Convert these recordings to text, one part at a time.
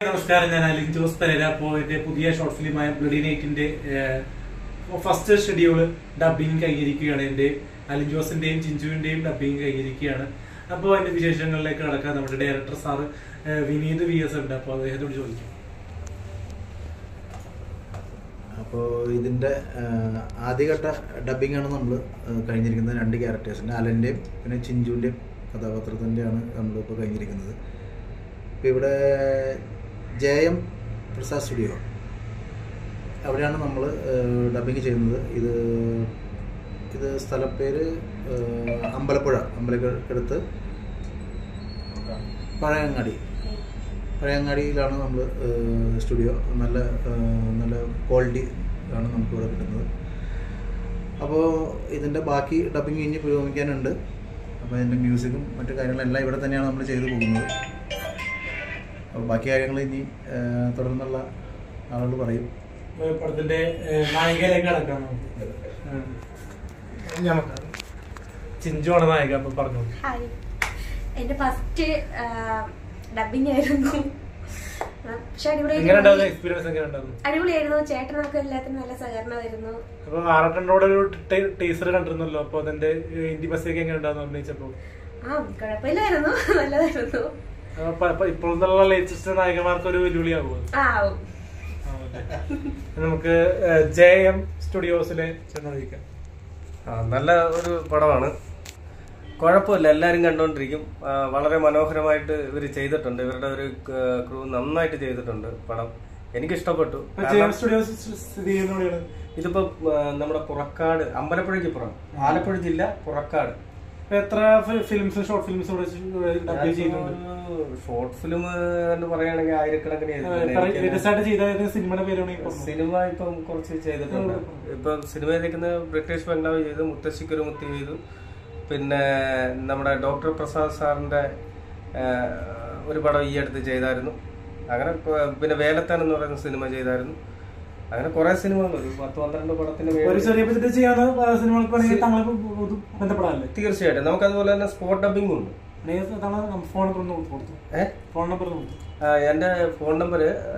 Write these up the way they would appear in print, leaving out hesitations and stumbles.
നമസ്കാരം, ഞാൻ അലിൻ ജോസ് പെരേര. അപ്പോൾ എന്റെ പുതിയ ഷോർട്ട് ഫിലിമായ ബ്ലഡി നൈറ്റിന്റെ ഫസ്റ്റ് ഷെഡ്യൂള് ഡബിങ് കൈകരിക്കുകയാണ്. എന്റെ അലിൻ ജോസിന്റെയും ചിഞ്ചുവിന്റെയും ഡബിങ് കൈകരിക്കുകയാണ്. അപ്പോൾ അതിന്റെ വിശേഷങ്ങളിലേക്ക് കടക്കാൻ നമ്മുടെ ഡയറക്ടർ സാറ് വിനീത് VS ഉണ്ട്. അപ്പോൾ അദ്ദേഹത്തോട് ചോദിക്കാം. അപ്പോൾ ഇതിൻ്റെ ആദ്യഘട്ട ഡബിങ്ങാണ് നമ്മൾ കഴിഞ്ഞിരിക്കുന്നത്. 2 ക്യാരക്ടേഴ്സിൻ്റെ, അലൻ്റെയും പിന്നെ ചിഞ്ചുവിൻ്റെയും കഥാപാത്രത്തിൻ്റെയാണ് നമ്മളിപ്പോൾ കഴിഞ്ഞിരിക്കുന്നത്. ഇപ്പോൾ ഇവിടെ JM പ്രസാദ് സ്റ്റുഡിയോ, അവിടെയാണ് നമ്മൾ ഡബിങ് ചെയ്യുന്നത്. ഇത് സ്ഥലപ്പേര് അമ്പലപ്പുഴ, അമ്പലക്കടുത്ത് പഴയങ്ങാടിയിലാണ് നമ്മൾ സ്റ്റുഡിയോ. നല്ല ക്വാളിറ്റി ആണ് നമുക്കിവിടെ കിട്ടുന്നത്. അപ്പോൾ ഇതിൻ്റെ ബാക്കി ഡബിങ് ഇനി പുരോഗമിക്കാനുണ്ട്. അപ്പോൾ ഇതിൻ്റെ മ്യൂസിക്കും മറ്റു കാര്യങ്ങളെല്ലാം ഇവിടെ തന്നെയാണ് നമ്മൾ ചെയ്തു പോകുന്നത്. അപ്പോൾ ബാക്കി കാര്യങ്ങൾ ഇനി തുടർന്നുള്ള ആളുകൾ പറയും. പടത്തിന്റെ നായികയിലേക്ക് കടക്കാം. ചിഞ്ചുവാണ് നായിക. അപ്പൊ പറഞ്ഞു. ഹായ്, എന്റെ ഫസ്റ്റ് ഡബിങ് ആയിരുന്നു. പക്ഷെ അടിപൊളിയായിരുന്നു. ചേട്ടൻ നമുക്ക് എല്ലാത്തിനും നല്ല സഹകരണമായിരുന്നു. അപ്പൊ ആറട്ടനോട് ഒരു ടീസർ കണ്ടിരുന്നല്ലോ. അപ്പൊ അതിന്റെ ഇന്റിമസി ഒക്കെ എങ്ങനെ ഉണ്ടായിരുന്നു അഭിനയിച്ചപ്പോ? കുഴപ്പമില്ലായിരുന്നു, നല്ലതായിരുന്നു. ഇപ്പോഴുള്ള ലേറ്റസ്റ്റ് നായികമാർക്ക് ഒരു വെല്ലുവിളിയാകുമോ? നമുക്ക് JM സ്റ്റുഡിയോസിലെ ചെന്നോദിക്കാം. നല്ല ഒരു പടമാണ്, കുഴപ്പമില്ല, എല്ലാവരും കണ്ടുകൊണ്ടിരിക്കും. വളരെ മനോഹരമായിട്ട് ഇവർ ചെയ്തിട്ടുണ്ട്. ഇവരുടെ ഒരു ക്രൂ നന്നായിട്ട് ചെയ്തിട്ടുണ്ട് പടം. എനിക്കിഷ്ടപ്പെട്ടു. ഇതിപ്പോ നമ്മുടെ പുറക്കാട്, അമ്പലപ്പുഴയ്ക്ക് പുറം, ആലപ്പുഴ ജില്ല പുറക്കാട്. എത്ര films, short films short film എന്ന് പറയുകയാണെങ്കിൽ ആയിരക്കണക്കിന്. സിനിമ ഇപ്പം കുറച്ച് ചെയ്തിട്ടുണ്ട്. ഇപ്പൊ സിനിമ ചെയ്തിരിക്കുന്ന ബ്രിട്ടീഷ് ബംഗ്ലാവ് ചെയ്തു, മുത്തശ്ശിക്കൊരു മുത്തി ചെയ്തു, പിന്നെ നമ്മുടെ ഡോക്ടർ പ്രസാദ് സാറിന്റെ ഒരു പടം ഈ അടുത്ത് ചെയ്തായിരുന്നു. അങ്ങനെ പിന്നെ വേലത്താൻ എന്ന് പറയുന്ന സിനിമ ചെയ്തായിരുന്നു. അങ്ങനെ കുറെ സിനിമകൾ, ഒരു 10-12 പടത്തിന് തീർച്ചയായിട്ടും. നമുക്ക് അതുപോലെ തന്നെ സ്പോട്ട് ഡബിംഗ് ഉണ്ട്. എന്റെ ഫോൺ നമ്പർ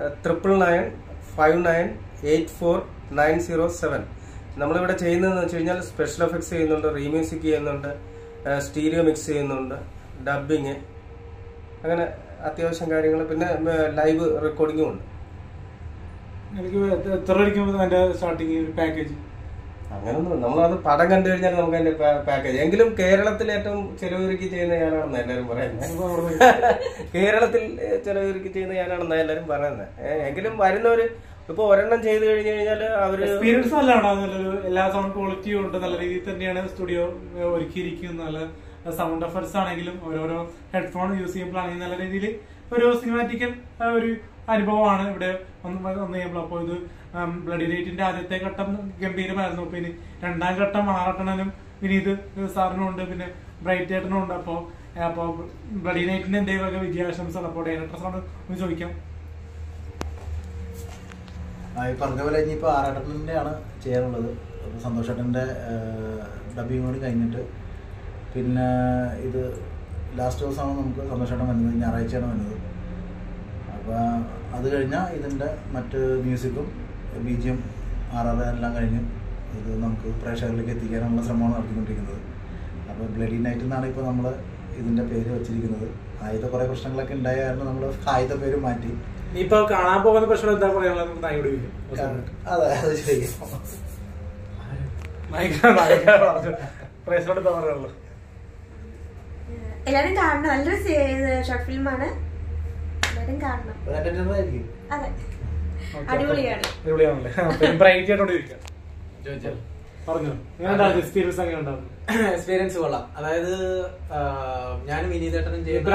9995984907. നമ്മളിവിടെ ചെയ്യുന്നതെന്ന് വെച്ച് കഴിഞ്ഞാൽ സ്പെഷ്യൽ എഫക്ട്സ് ചെയ്യുന്നുണ്ട്, റീമ്യൂസിക് ചെയ്യുന്നുണ്ട്, സ്റ്റീരിയോ മിക്സ് ചെയ്യുന്നുണ്ട്, ഡബിങ്, അങ്ങനെ അത്യാവശ്യം കാര്യങ്ങൾ, പിന്നെ ലൈവ് റെക്കോർഡിങ്ങും ഉണ്ട്. അങ്ങനൊന്നും നമ്മളത് പടം കണ്ടു കഴിഞ്ഞാൽ നമുക്ക് അതിന്റെ പാക്കേജ്. എങ്കിലും കേരളത്തിൽ ഏറ്റവും ചെലവുരുക്കി ചെയ്യുന്ന ഞാനാണെന്ന് എല്ലാവരും പറയുന്നത്. കേരളത്തിൽ ചെലവുരുക്കി ചെയ്യുന്ന ഞാനാണെന്ന് എല്ലാവരും പറയുന്നത്. എങ്കിലും വരുന്നവര് ഇപ്പൊ ഒരെണ്ണം ചെയ്ത് കഴിഞ്ഞു കഴിഞ്ഞാല് അവര് എക്സ്പീരിയൻസ് നല്ലതാണ്. എല്ലാ സൗണ്ട് ക്വാളിറ്റിയും ഉണ്ട്, നല്ല രീതിയിൽ തന്നെയാണ് സ്റ്റുഡിയോ ഒരുക്കിയിരിക്കുന്നത്. നല്ല സൗണ്ട് എഫക്ട്സ് ആണെങ്കിലും ഓരോരോ ഹെഡ്ഫോൺ യൂസ് ചെയ്യുമ്പോഴാണെങ്കിൽ നല്ല രീതിയിൽ ഒരു സിനിമാറ്റിക്കൽ ഒരു അനുഭവമാണ് ഇവിടെ വന്നു കഴിയുമ്പോൾ. അപ്പോൾ ഇത് ബ്ലഡി നൈറ്റിന്റെ ആദ്യത്തെ ഘട്ടം ഗംഭീരമായിരുന്നു. പിന്നെ 2ാം ഘട്ടം ആറട്ടനും വിനീത് സാറിനും ഉണ്ട്, പിന്നെ ബ്രൈറ്റ് ഏട്ടനും ഉണ്ട്. അപ്പോൾ ബ്ലഡി നൈറ്റിന്റെ എന്തെങ്കിലും വിജയാശംസകൾ അപ്പോൾ ഡയറക്ടർ സാറിന് ഒന്ന് ചോദിക്കാം. ഈ പറഞ്ഞ പോലെ ഇനിയിപ്പോൾ ആറാട്ടൻ്റെ ചെയ്യാനുള്ളത്. അപ്പോൾ സന്തോഷേട്ടൻ്റെ ഡബിങ് കൂടി കഴിഞ്ഞിട്ട് പിന്നെ ഇത് ലാസ്റ്റ് ദിവസമാണ് നമുക്ക് സന്തോഷേട്ടൻ വരുന്നത്, ഞായറാഴ്ചയാണ് വരുന്നത്. അപ്പോൾ അത് കഴിഞ്ഞാൽ ഇതിൻ്റെ മറ്റ് മ്യൂസിക്കും BGM RR എല്ലാം കഴിഞ്ഞ് ഇത് നമുക്ക് പ്രേക്ഷകരിലേക്ക് എത്തിക്കാനുള്ള ശ്രമമാണ് നടത്തിക്കൊണ്ടിരിക്കുന്നത്. അപ്പോൾ ബ്ലഡി നൈറ്റ് എന്നാണ് ഇപ്പോൾ നമ്മൾ ഇതിൻ്റെ പേര് വെച്ചിരിക്കുന്നത്. ആദ്യത്തെ കുറേ പ്രശ്നങ്ങളൊക്കെ ഉണ്ടായിരുന്നു, നമ്മൾ ആദ്യത്തെ പേര് മാറ്റി. ഇപ്പൊ കാണാൻ പോകുന്ന പ്രശ്നം എന്താ പറയാനുള്ളത്? അതെ, അത് ശരിക്കും എല്ലാരും കാണണം. നല്ലൊരു ഷോർട്ട് ഫിലിമാണ്, എല്ലാരും കാണണം. അതെ, അടിപൊളിയാണ്. എക്സ്പീരിയൻസ് കൊള്ളാം. അതായത് ഞാൻ വിനീതേട്ടനും ചെയ്യുന്ന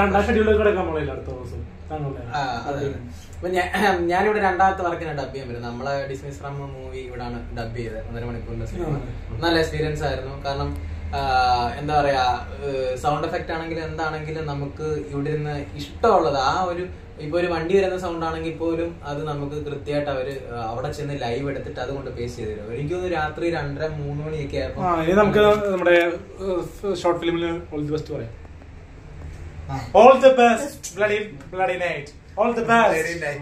അപ്പൊ ഞാനിവിടെ 2ാമത്തെ വർക്കിന് ഡബ് ചെയ്യാൻ വരും. നമ്മളെ ഡിസ്മിസ് ഫ്രം മൂവി ഇവിടാണ് ഡബ് ചെയ്തത്. 1.5 മണിക്കൂറിന്റെ സിനിമ. നല്ല എക്സ്പീരിയൻസ് ആയിരുന്നു. കാരണം എന്താ പറയാ, സൗണ്ട് എഫക്റ്റ് ആണെങ്കിലും എന്താണെങ്കിലും നമുക്ക് ഇവിടെ നിന്ന് ഇഷ്ടമുള്ളത് ആ ഒരു, ഇപ്പൊ ഒരു വണ്ടി വരുന്ന സൗണ്ട് ആണെങ്കിൽ പോലും അത് നമുക്ക് കൃത്യമായിട്ട് അവര് അവിടെ ചെന്ന് ലൈവ് എടുത്തിട്ട് അതുകൊണ്ട് പേസ്റ്റ് ചെയ്ത് തരും. എനിക്കൊന്ന് രാത്രി 2:30-3 മണിയൊക്കെ ആയപ്പോ നമുക്ക് നമ്മുടെ ഷോർട്ട് ഫിലിമിൽ ഓൾ ദി ബെസ്റ്റ് പറയാം. All the best bloody night. All the best.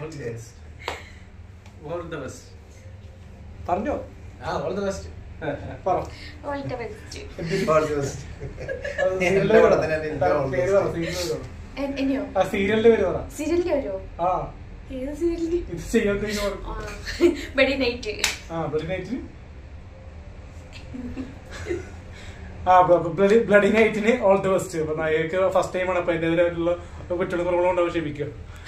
All the best. പറഞ്ഞോ? All the best. പറ. All the best. എന്നെയോ? ആ സീരിയലിന്റെ പേര് പറ. സീരിയലിന്റെ പേരോ? ആ ഏത് സീരിയലിന്റെ? ഇത് ചെയ്യാൻ ബ്ലഡി നൈറ്റ്. ആ ബ്ലഡി നൈറ്റ്. ആ ബ്ലഡി നൈറ്റിന് ഓൾ ദി ബെസ്റ്റ്. അപ്പൊ നായകക്ക് ഫസ്റ്റ് ടൈമാണ്. അപ്പൊ അതിൻ്റെതായിട്ടുള്ള കുറ്റങ്ങളും കുറവുകളുണ്ടാവും, ക്ഷമിക്കുക.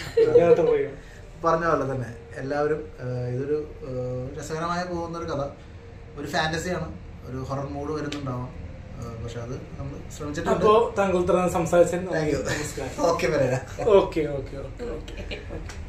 പറഞ്ഞ പോലെ തന്നെ എല്ലാവരും ഇതൊരു രസകരമായ പോകുന്ന ഒരു കഥ, ഒരു ഫാന്റസിയാണ്, ഒരു ഹൊറർ മൂഡ് വരുന്നുണ്ടാവാം. പക്ഷെ അത് നമ്മൾ ശ്രമിച്ചിട്ടുണ്ട്. അപ്പോ താങ്കൾ സംസാരിച്ചു. ഓക്കെ. ഓക്കെ.